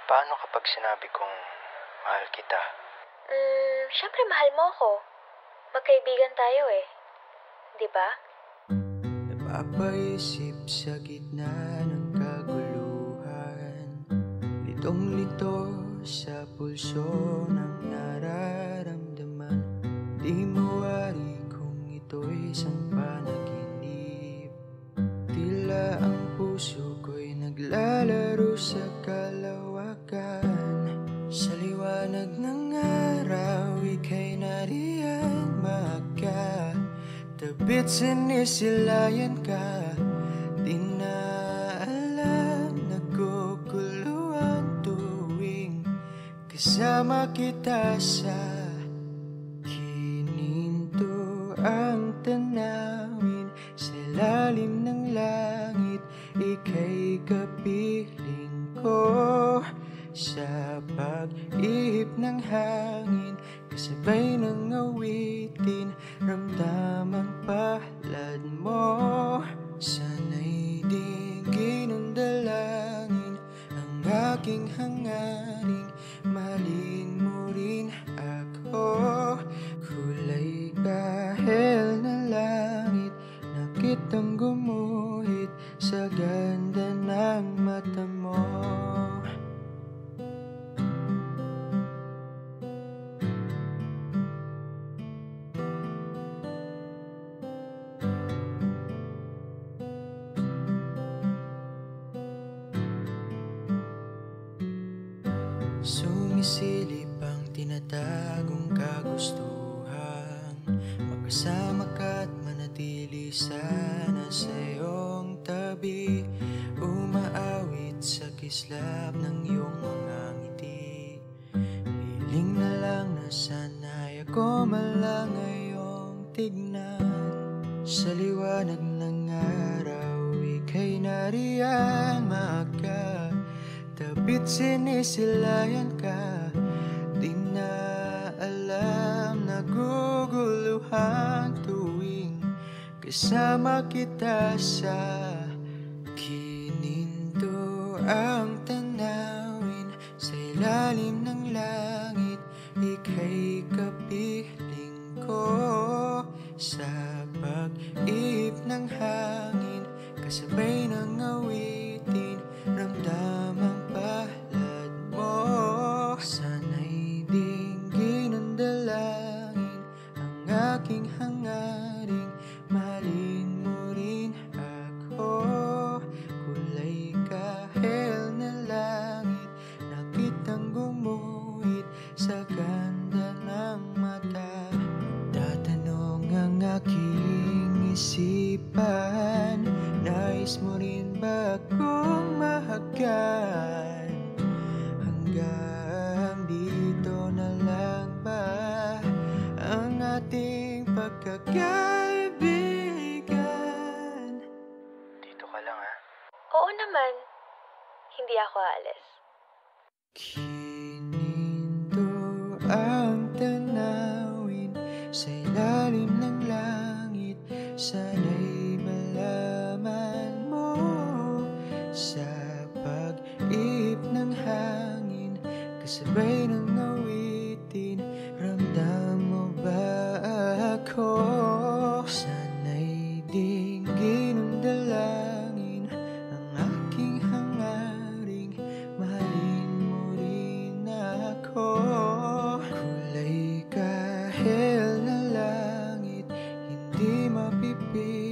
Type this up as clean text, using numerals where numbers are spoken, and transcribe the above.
Paano kapag sinabi kong mahal kita? Siyempre mahal mo ako. Magkaibigan tayo eh. Di ba? Napapaisip sa gitna ng kaguluhan, litong-lito sa pulso ng nararamdaman. Di mawari kung ito'y isang panaginip. Tila ang puso ko'y naglalaro sa kalawakan. Sa liwanag ng araw, ika'y nariyan maka. Tabit sinisilayan ka, di na alam, nagugulo ang tuwing kasama kita sa kininto ang tanawin. Sa lalim ng langit, ika'y kapiling ko. Sa pag-ihip ng hangin, kasabay ng awitin, ramdam ang palad mo. Sana'y dinggin ng dalangin ang aking hangaring, mahalin mo rin ako. Kulay kahel na langit na kitang gumuhit sa ganda ng mata mo. Sumisilip ang tinatagong kagustuhan, magkasama ka't manatili sana sa iyong tabi. Umaawit sa kislap ng iyong mga ngiti, hiling na lang na sana'y ako man lang ngayong tignan. Sa liwanag ng araw, ika'y nariyan maka. Tabit sinisilayan ka, di na alam, naguguluhan tuwing kasama kita sa kininto ang tanawin. Sa ilalim ng langit, ika'y kapiling ko. Sa pag-ihip ng hangin, kasabay ng awitin, ramdam ang palad mo. Sana'y dinggin ng dalangin ang aking hangaring, mahalin mo rin ako. Kulay kahel na langit na kitang gumuhit sa ganda ng mata. Tatanong ang aking isipan, nais mo rin ba akong mahagan? Hanggang dito na lang ba ang ating pagkakaibigan? Dito ka lang ha. Oo naman. Hindi ako aalis. Kininto ang tanawin sa ilalim ng langit, sana'y malaman mo. Sa pag-ihip ng hangin, kasabay ng awitin, ramdam mo ba ako? Sana'y dinggin ng dalangin ang aking hangaring, mahalin mo rin ako. Kulay kahel na langit, hindi mapipili